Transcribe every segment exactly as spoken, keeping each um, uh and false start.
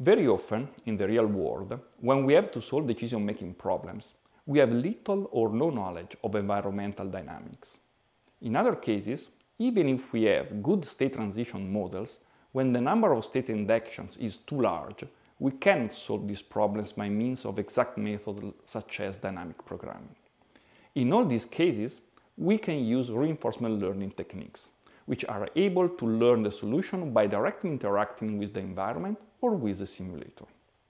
Very often, in the real world, when we have to solve decision-making problems, we have little or no knowledge of environmental dynamics. In other cases, even if we have good state transition models, when the number of state and actions is too large, we can't solve these problems by means of exact methods such as dynamic programming. In all these cases, we can use reinforcement learning techniques, which are able to learn the solution by directly interacting with the environment or with the simulator.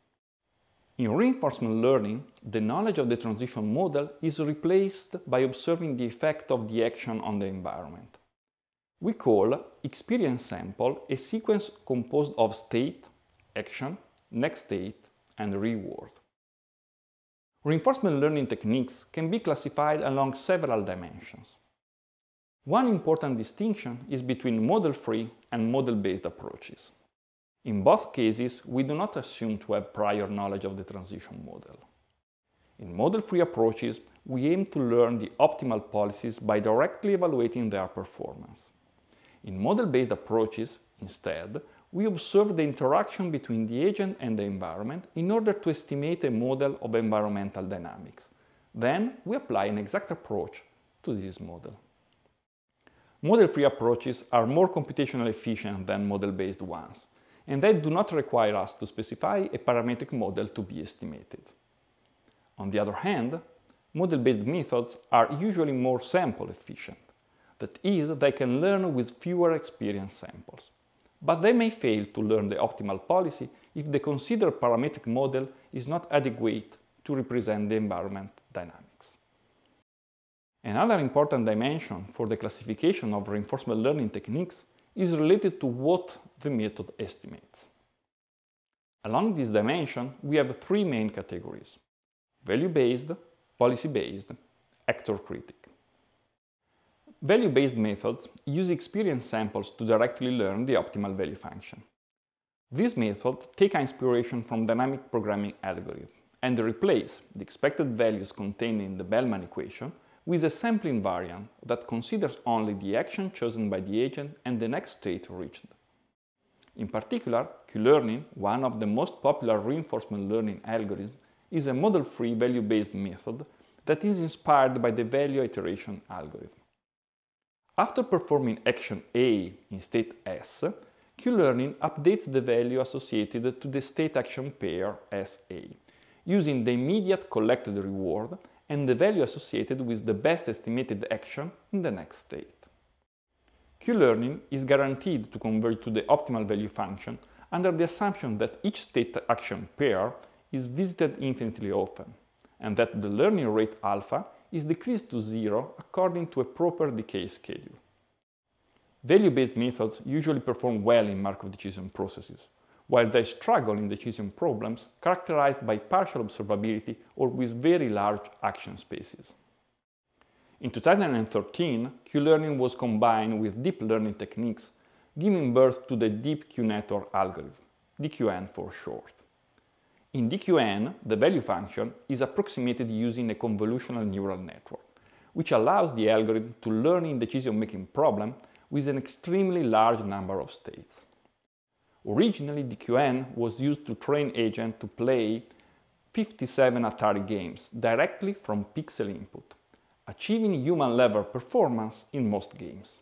In reinforcement learning, the knowledge of the transition model is replaced by observing the effect of the action on the environment. We call experience sample a sequence composed of state, action, next state, and reward. Reinforcement learning techniques can be classified along several dimensions. One important distinction is between model-free and model-based approaches. In both cases, we do not assume to have prior knowledge of the transition model. In model-free approaches, we aim to learn the optimal policies by directly evaluating their performance. In model-based approaches, instead, we observe the interaction between the agent and the environment in order to estimate a model of environmental dynamics. Then, we apply an exact approach to this model. Model-free approaches are more computationally efficient than model-based ones, and they do not require us to specify a parametric model to be estimated. On the other hand, model-based methods are usually more sample efficient. That is, they can learn with fewer experience samples. But they may fail to learn the optimal policy if the considered parametric model is not adequate to represent the environment dynamics. Another important dimension for the classification of reinforcement learning techniques is related to what the method estimates. Along this dimension, we have three main categories: value-based, policy-based, actor-critic. Value-based methods use experience samples to directly learn the optimal value function. These methods take inspiration from dynamic programming algorithms and replace the expected values contained in the Bellman equation with a sampling variant that considers only the action chosen by the agent and the next state reached. In particular, Q-learning, one of the most popular reinforcement learning algorithms, is a model-free value-based method that is inspired by the value iteration algorithm. After performing action A in state S, Q-learning updates the value associated to the state-action pair S A, using the immediate collected reward and the value associated with the best estimated action in the next state. Q-learning is guaranteed to converge to the optimal value function under the assumption that each state-action pair is visited infinitely often, and that the learning rate alpha is decreased to zero according to a proper decay schedule. Value-based methods usually perform well in Markov decision processes, while they struggle in decision problems characterized by partial observability or with very large action spaces. In two thousand thirteen, Q-learning was combined with deep learning techniques, giving birth to the Deep Q-network algorithm, D Q N for short. In D Q N, the value function is approximated using a convolutional neural network, which allows the algorithm to learn in decision-making problem with an extremely large number of states. Originally, D Q N was used to train agents to play fifty-seven Atari games directly from pixel input, achieving human-level performance in most games.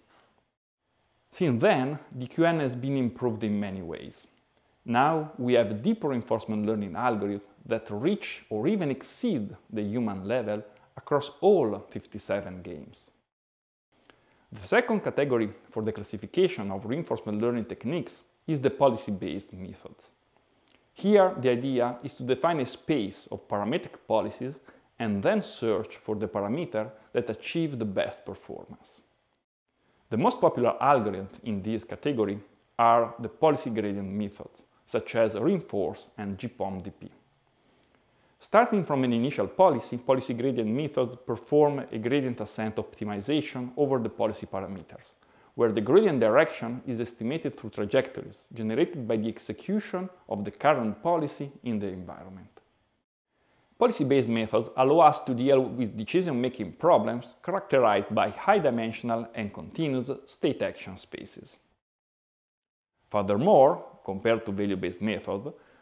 Since then, D Q N has been improved in many ways. Now we have deep reinforcement learning algorithms that reach or even exceed the human level across all fifty-seven games. The second category for the classification of reinforcement learning techniques is the policy-based methods. Here, the idea is to define a space of parametric policies and then search for the parameter that achieves the best performance. The most popular algorithms in this category are the policy gradient methods, such as reinforce and G P O M D P. Starting from an initial policy, policy gradient methods perform a gradient ascent optimization over the policy parameters, where the gradient direction is estimated through trajectories generated by the execution of the current policy in the environment. Policy-based methods allow us to deal with decision-making problems characterized by high-dimensional and continuous state action spaces. Furthermore, compared to value-based methods,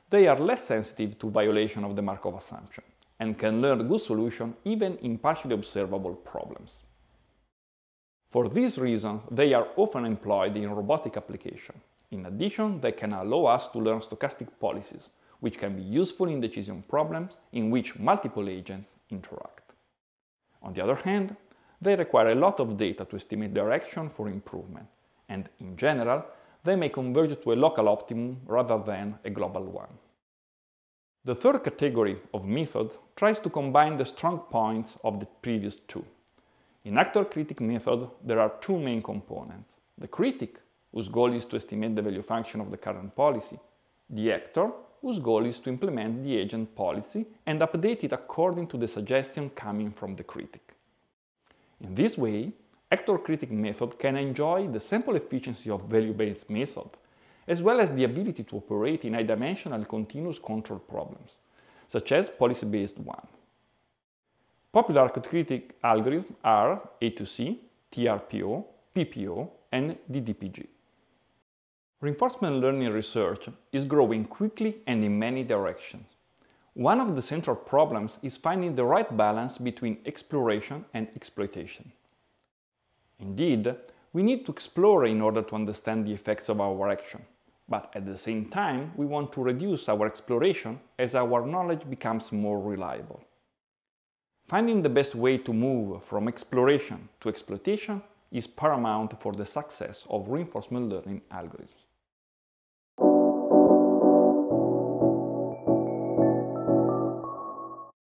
they are less sensitive to violation of the Markov assumption and can learn good solutions even in partially observable problems. For these reasons, they are often employed in robotic applications. In addition, they can allow us to learn stochastic policies, which can be useful in decision problems in which multiple agents interact. On the other hand, they require a lot of data to estimate direction for improvement, and in general, they may converge to a local optimum rather than a global one. The third category of methods tries to combine the strong points of the previous two. In actor-critic method, there are two main components: the critic, whose goal is to estimate the value function of the current policy, the actor, whose goal is to implement the agent policy and update it according to the suggestion coming from the critic. In this way, actor-critic method can enjoy the sample efficiency of value-based method, as well as the ability to operate in high-dimensional continuous control problems, such as policy-based one. Popular actor-critic algorithms are A two C, T R P O, P P O, and D D P G. Reinforcement learning research is growing quickly and in many directions. One of the central problems is finding the right balance between exploration and exploitation. Indeed, we need to explore in order to understand the effects of our action, but at the same time we want to reduce our exploration as our knowledge becomes more reliable. Finding the best way to move from exploration to exploitation is paramount for the success of reinforcement learning algorithms.